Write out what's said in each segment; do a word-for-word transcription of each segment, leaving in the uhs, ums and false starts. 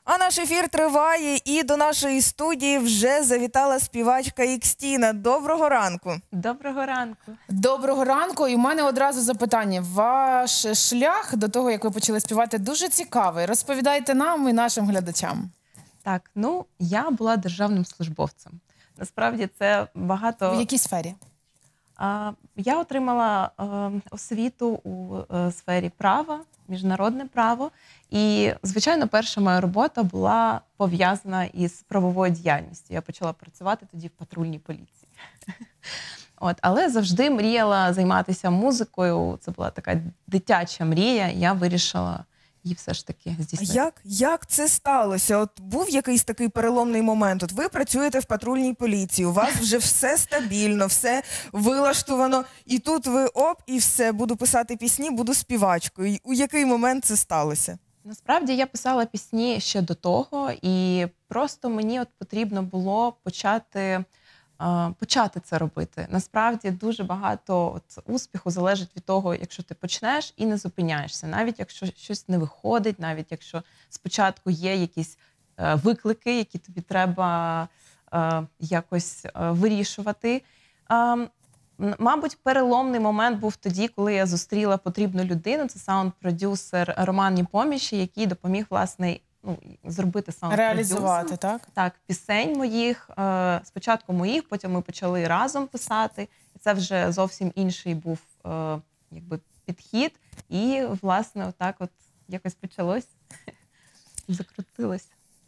А наш ефір триває, і до нашої студії вже завітала співачка Ікстіна. Доброго ранку. Доброго ранку. Доброго ранку. І в мене одразу запитання. Ваш шлях до того, як ви почали співати, дуже цікавий. Розповідайте нам і нашим глядачам. Так, ну, я була державним службовцем. Насправді це багато... В якій сфері? А, я отримала а, освіту у а, сфері права, міжнародне право. І, звичайно, перша моя робота була пов'язана із правовою діяльністю. Я почала працювати тоді в патрульній поліції. От, але завжди мріяла займатися музикою. Це була така дитяча мрія. Я вирішила її все ж таки здійснити. Як, як це сталося? От був якийсь такий переломний момент. От ви працюєте в патрульній поліції, у вас вже все стабільно, все вилаштовано. І тут ви оп, і все, буду писати пісні, буду співачкою. У який момент це сталося? Насправді я писала пісні ще до того, і просто мені от потрібно було почати, uh, почати це робити. Насправді дуже багато от успіху залежить від того, якщо ти почнеш і не зупиняєшся. Навіть якщо щось не виходить, навіть якщо спочатку є якісь uh, виклики, які тобі треба uh, якось uh, вирішувати. Uh, Мабуть, переломний момент був тоді, коли я зустріла потрібну людину. Це саунд-продюсер Роман Непоміщий, який допоміг, власне, ну, зробити саунд-продюсер. Реалізувати, так? Так, пісень моїх. Спочатку моїх, потім ми почали разом писати. І це вже зовсім інший був якби, підхід. І, власне, отак от якось почалось, закрутилось.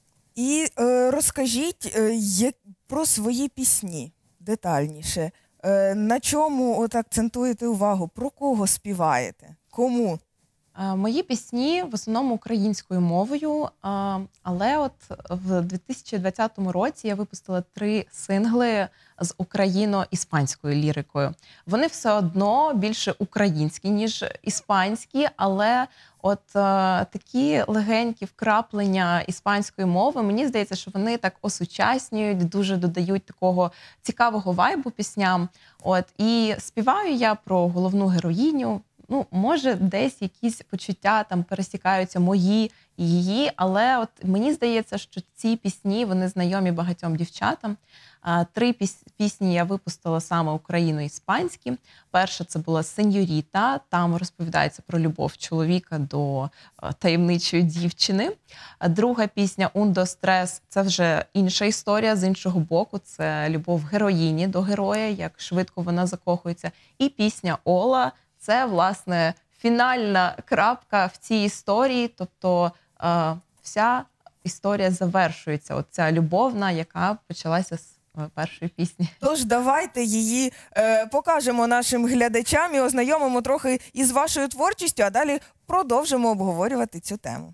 І е, розкажіть е, є, про свої пісні детальніше. На чому от акцентуєте увагу? Про кого співаєте? Кому? Мої пісні в основному українською мовою, але от в дві тисячі двадцятому році я випустила три сингли з україно-іспанською лірикою. Вони все одно більше українські, ніж іспанські, але от такі легенькі вкраплення іспанської мови, мені здається, що вони так осучаснюють, дуже додають такого цікавого вайбу пісням. От, і співаю я про головну героїню. Ну, може, десь якісь почуття там пересікаються мої і її, але от мені здається, що ці пісні, вони знайомі багатьом дівчатам. Три пісні я випустила саме україно-іспанські. Перша – це була «Сеньоріта», там розповідається про любов чоловіка до таємничої дівчини. Друга пісня «Ундо Стрес» – це вже інша історія, з іншого боку, це любов героїні до героя, як швидко вона закохується. І пісня «Ола» – це, власне, фінальна крапка в цій історії, тобто е, вся історія завершується, от ця любовна, яка почалася з е, першої пісні. Тож давайте її е, покажемо нашим глядачам і ознайомимо трохи із вашою творчістю, а далі продовжимо обговорювати цю тему.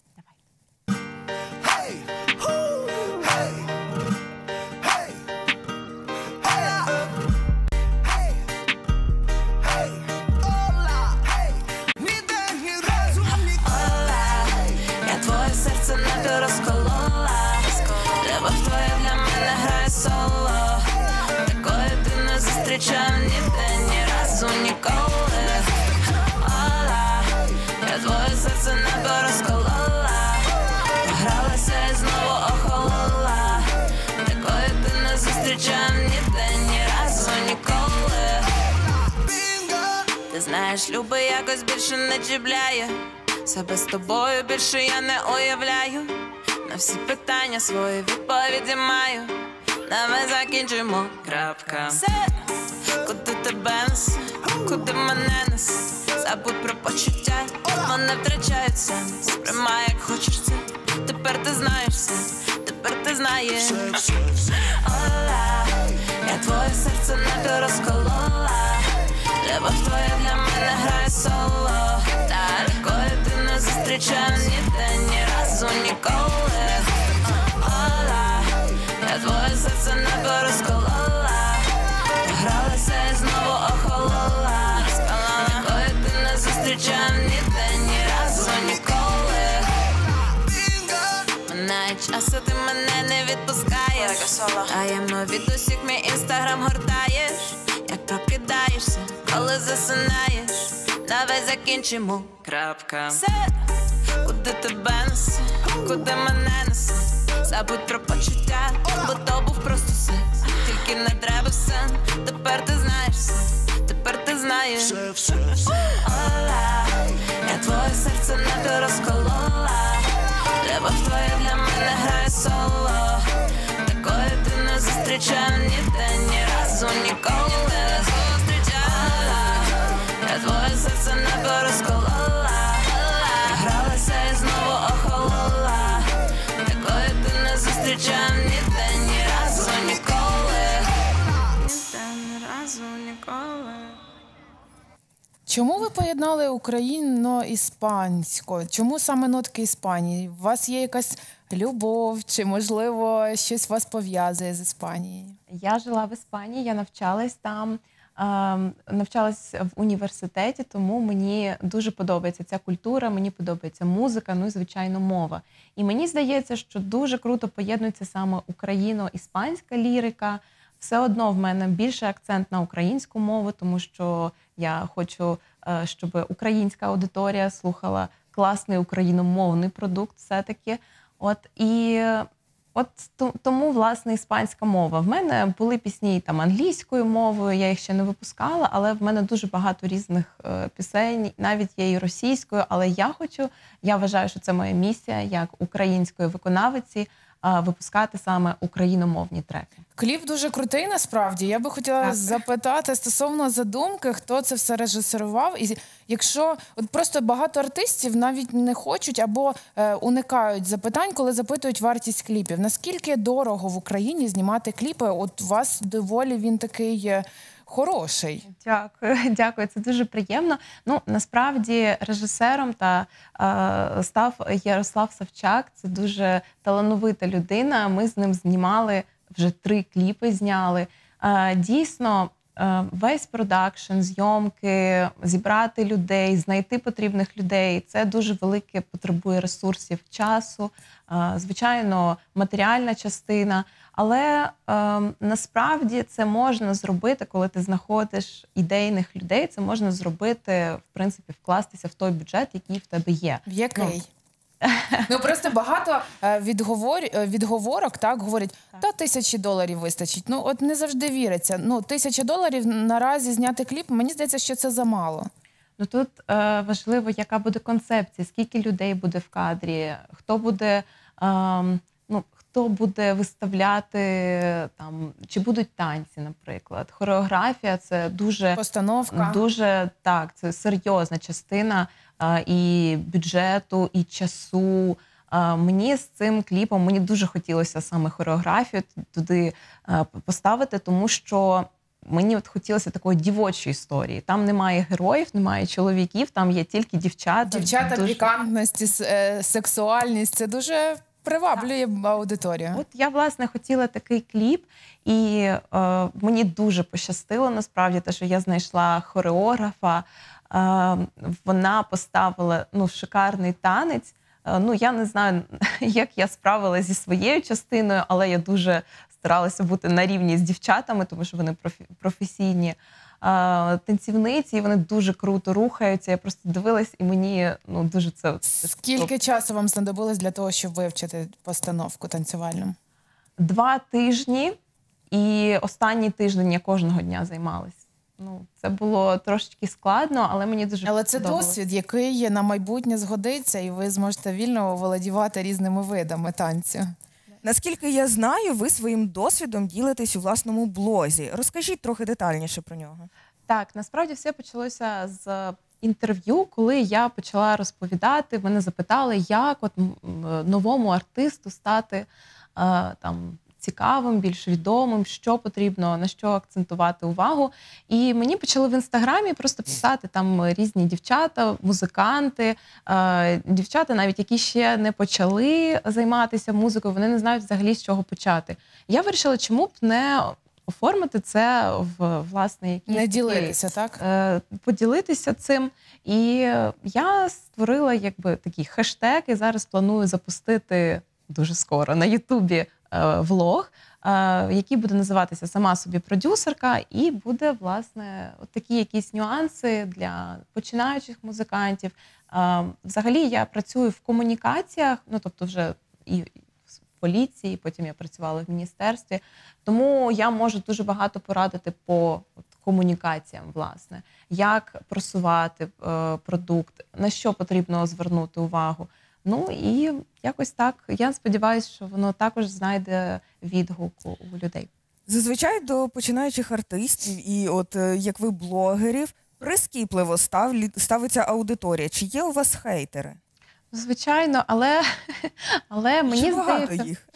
Розколола, любов твоя для мене грає соло. Такої ти не зустрічав ніде, ні разу, ніколи. Ола, я твоє серце небо розколола. Погралася і знову охолола. Такої ти не зустрічав ніде, ні разу, ніколи. Ти знаєш, люби якось більше не чіпляє. Себе з тобою більше я не уявляю. На всі питання свої відповіді маю. Давай закінчимо, крапка. Все, куди тебе несе, куди мене несе. Забудь про почуття, вони втрачають сенс. Приймай, як хочеш це, тепер ти знаєш все. Тепер ти знаєш. Ола, я твоє серце не розколола. Любов твоя для мене грає соло. Такої ти не зустрічав ніде, ні разу, ніколи. Ола, я твоє серце небо розколола. Гралася і знову охолола. Такої ти не зустрічав ніде, ні разу, ніколи. Минає час, а ти мене не відпускаєш. Таємно від усіх мій інстаграм гортаєш. Як прокидаєшся, коли засинаєш. Давай закінчимо, крапка. Все, куди куди тебе несе, куди мене несе. Забудь про почуття, бо то був просто сон. Тільки не треба все, тепер ти знаєш все, тепер ти знаєш. Ола, я твоє серце не розколола. Любов твоя для мене грає соло. Такої ти не зустрічав ніде, ні разу, ніколи не зустрічала. Я твоє серце не розколола. Гралася і знову охолола. Такої ти не зустрічав ніде, ні разу, ніколи. Ніде, ні разу, ніколи. Чому ви поєднали україно-іспанську? Чому саме нотки Іспанії? У вас є якась любов, чи, можливо, щось вас пов'язує з Іспанією? Я жила в Іспанії, я навчалась там, е, навчалась в університеті, тому мені дуже подобається ця культура, мені подобається музика, ну і, звичайно, мова. І мені здається, що дуже круто поєднується саме україно-іспанська лірика. Все одно в мене більше акцент на українську мову, тому що я хочу, е, щоб українська аудиторія слухала класний україномовний продукт все-таки. От, і от тому, власне, іспанська мова. В мене були пісні там англійською мовою, я їх ще не випускала, але в мене дуже багато різних е, пісень, навіть є і російською, але я хочу, я вважаю, що це моя місія, як української виконавиці, е, випускати саме україномовні треки. Кліп дуже крутий, насправді. Я би хотіла Так. запитати стосовно задумки, хто це все режисерував. І якщо от просто багато артистів навіть не хочуть або е, уникають запитань, коли запитують вартість кліпів. Наскільки дорого в Україні знімати кліпи? От у вас доволі він такий е, хороший. Дякую, дякую. Це дуже приємно. Ну, насправді, режисером та е, став Ярослав Савчак. Це дуже талановита людина. Ми з ним знімали вже три кліпи зняли. Е, дійсно, е, весь продакшн, зйомки, зібрати людей, знайти потрібних людей – це дуже велике потребує ресурсів, часу, е, звичайно, матеріальна частина. Але е, насправді це можна зробити, коли ти знаходиш ідейних людей, це можна зробити, в принципі, вкластися в той бюджет, який в тебе є. В який? Ну, просто багато е, відговор... е, відговорок, так, говорять, та тисячі доларів вистачить. Ну, от не завжди віриться. Ну, тисяча доларів наразі зняти кліп, мені здається, що це замало. Ну тут е, важливо, яка буде концепція, скільки людей буде в кадрі, хто буде, е, ну, хто буде виставляти, там, чи будуть танці, наприклад. Хореографія – це дуже, Постановка. дуже, так, це серйозна частина е, і бюджету, і часу. Е, мені з цим кліпом, мені дуже хотілося саме хореографію туди е, поставити, тому що мені от хотілося такої дівочої історії. Там немає героїв, немає чоловіків, там є тільки дівчата. Дівчата, дуже... пікантність, с- е, сексуальність – це дуже приваблює аудиторію. От я, власне, хотіла такий кліп, і е, мені дуже пощастило, насправді, те, що я знайшла хореографа. Е, вона поставила, ну, шикарний танець. Е, ну, я не знаю, як я справилася зі своєю частиною, але я дуже старалася бути на рівні з дівчатами, тому що вони профі- професійні е, танцівниці, і вони дуже круто рухаються. Я просто дивилась, і мені, ну, дуже це... Скільки часу вам знадобилось для того, щоб вивчити постановку танцювальну? Два тижні, і останній тиждень я кожного дня займалась. Ну, це було трошечки складно, але мені дуже Але це подобалось. досвід, який на майбутнє згодиться, і ви зможете вільно володівати різними видами танцю. Наскільки я знаю, ви своїм досвідом ділитесь у власному блозі. Розкажіть трохи детальніше про нього. Так, насправді все почалося з інтерв'ю, коли я почала розповідати. Мене запитали, як от м, новому артисту стати е, там цікавим, більш відомим, що потрібно, на що акцентувати увагу. І мені почали в інстаграмі просто писати там різні дівчата, музиканти, е, дівчата навіть, які ще не почали займатися музикою, вони не знають взагалі, з чого почати. Я вирішила, чому б не оформити це в, власне, якийсь Не такий, ділитися, так? е, поділитися цим. І я створила якби такий хештег, і зараз планую запустити дуже скоро на Ютубі е, влог, е, який буде називатися «Сама собі продюсерка», і буде, власне, от такі якісь нюанси для починаючих музикантів. Е, взагалі я працюю в комунікаціях, ну, тобто вже і в поліції, потім я працювала в міністерстві, тому я можу дуже багато порадити по от, комунікаціям, власне, як просувати е, продукт, на що потрібно звернути увагу. Ну і якось так, я сподіваюся, що воно також знайде відгук у у людей. Зазвичай до починаючих артистів і от е, як ви блогерів прискіпливо ставлі- ставиться аудиторія. Чи є у вас хейтери? Звичайно, але, але мені Чи багато здається, їх?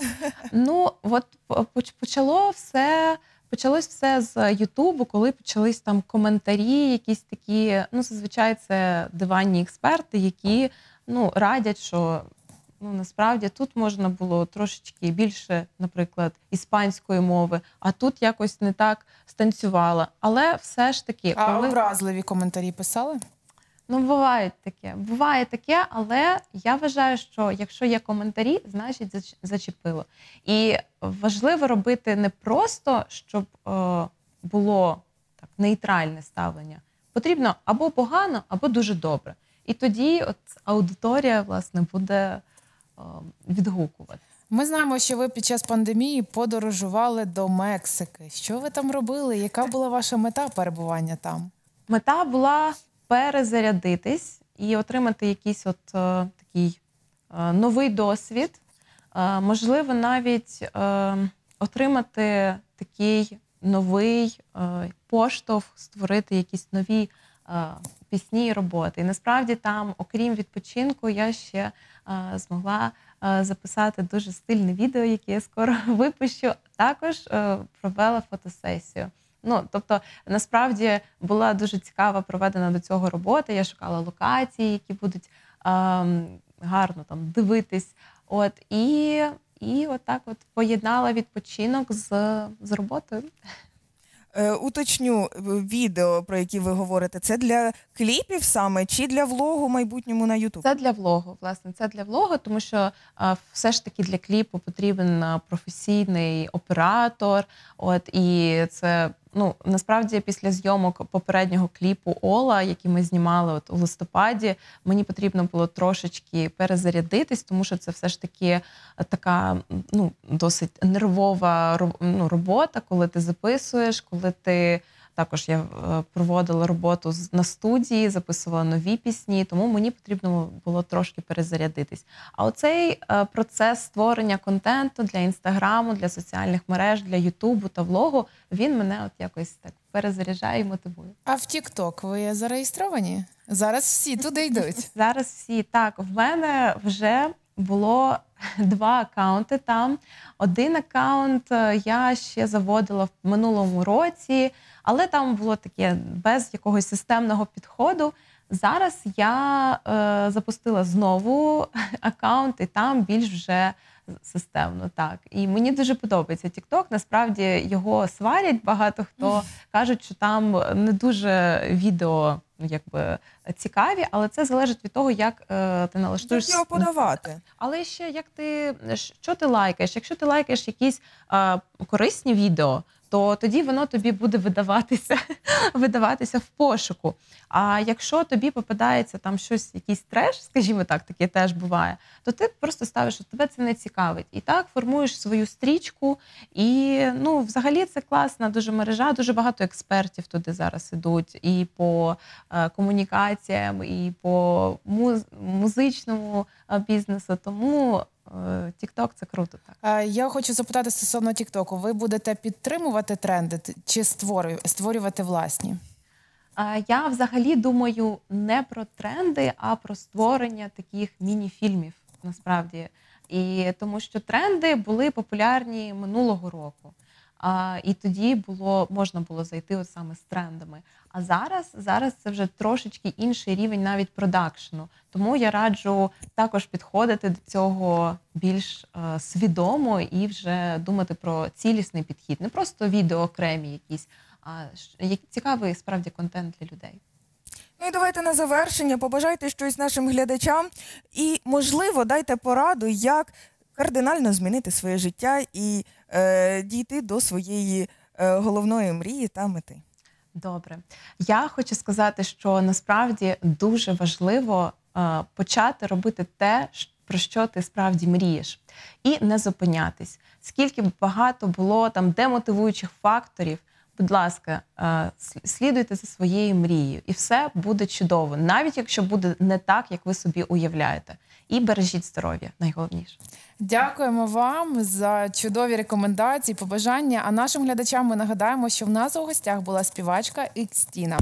ну от поч- почало все, почалось все з Ютубу, коли почались там коментарі, якісь такі, ну зазвичай це диванні експерти, які ну радять, що ну насправді тут можна було трошечки більше, наприклад, іспанської мови, а тут якось не так станцювала. Але все ж таки, А коли... образливі коментарі писали? Ну, буває таке. Буває таке, але я вважаю, що якщо є коментарі, значить зач- зачепило. І важливо робити не просто, щоб е, було так нейтральне ставлення. Потрібно або погано, або дуже добре. І тоді от аудиторія, власне, буде е, відгукувати. Ми знаємо, що ви під час пандемії подорожували до Мексики. Що ви там робили? Яка була ваша мета перебування там? Мета була перезарядитись і отримати якийсь от е, такий е, новий досвід. Е, можливо, навіть е, отримати такий новий е, поштовх, створити якісь нові е, пісні і роботи. І насправді там, окрім відпочинку, я ще е, змогла е, записати дуже стильне відео, яке я скоро випущу. Також е, провела фотосесію. Ну, тобто, насправді була дуже цікава проведена до цього робота. Я шукала локації, які будуть ем, гарно там дивитись. От і, і отак от поєднала відпочинок з, з роботою. Е, уточню, е, відео, про які ви говорите, це для кліпів саме чи для влогу майбутньому на Ютуб? Це для влогу, власне, це для влогу, тому що а, все ж таки для кліпу потрібен а, професійний оператор. От і це ну насправді після зйомок попереднього кліпу Ола, який ми знімали от у листопаді, мені потрібно було трошечки перезарядитись, тому що це все ж таки така ну досить нервова ро- ну, робота, коли ти записуєш, коли ти. Також я е, проводила роботу з- на студії, записувала нові пісні, тому мені потрібно було трошки перезарядитись. А оцей е, процес створення контенту для Інстаграму, для соціальних мереж, для Ютубу та влогу, він мене от якось так перезаряджає і мотивує. А в Тік-Ток ви зареєстровані? Зараз всі туди йдуть. Зараз всі так, в мене вже було два акаунти там. Один акаунт е, я ще заводила в минулому році, але там було таке без якогось системного підходу. Зараз я е, запустила знову акаунт, і там більш вже системно. Так. І мені дуже подобається TikTok. Насправді його сварять багато хто. Кажуть, що там не дуже відео ну, якби, цікаві, але це залежить від того, як е, ти налаштуєш. Як його подавати? Але ще як ти що ти лайкаєш? Якщо ти лайкаєш якісь а, корисні відео, то тоді воно тобі буде видаватися, видаватися в пошуку. А якщо тобі попадається там щось, якийсь треш, скажімо так, таке теж буває, то ти просто ставиш, що тебе це не цікавить. І так формуєш свою стрічку. І ну, взагалі це класна дуже мережа, дуже багато експертів туди зараз ідуть і по е, комунікаціям, і по муз- музичному е, бізнесу. Тому TikTok – це круто, так. А, Я хочу запитати стосовно Тік-Току. Ви будете підтримувати тренди т- чи створю- створювати власні? А, Я взагалі думаю не про тренди, а про створення таких міні-фільмів, насправді. І тому що тренди були популярні минулого року. А, і тоді було, можна було зайти от саме з трендами. А зараз, зараз це вже трошечки інший рівень навіть продакшену. Тому я раджу також підходити до цього більш е, свідомо і вже думати про цілісний підхід. Не просто відео окремі якісь, а ш- як- цікавий справді контент для людей. Ну і давайте на завершення побажайте щось нашим глядачам і, можливо, дайте пораду, як кардинально змінити своє життя і е, дійти до своєї е, головної мрії та мети? Добре. Я хочу сказати, що насправді дуже важливо е, почати робити те, щ- про що ти справді мрієш, і не зупинятись. Скільки б багато було там демотивуючих факторів, будь ласка, е, слі- слідуйте за своєю мрією, і все буде чудово, навіть якщо буде не так, як ви собі уявляєте. І бережіть здоров'я, найголовніше. Дякуємо вам за чудові рекомендації, побажання. А нашим глядачам ми нагадаємо, що в нас у гостях була співачка Ікстіна.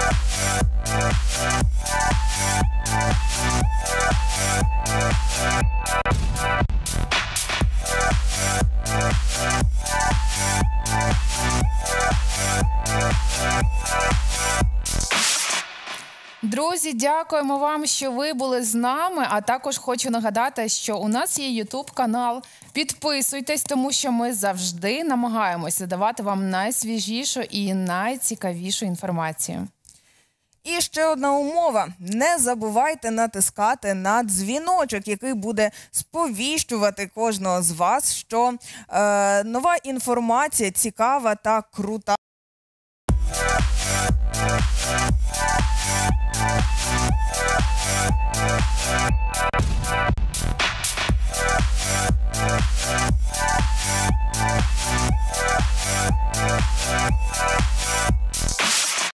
Друзі, дякуємо вам, що ви були з нами. А також хочу нагадати, що у нас є ютуб канал. Підписуйтесь, тому що ми завжди намагаємося давати вам найсвіжішу і найцікавішу інформацію. І ще одна умова. Не забувайте натискати на дзвіночок, який буде сповіщувати кожного з вас, що е, нова інформація цікава та крута.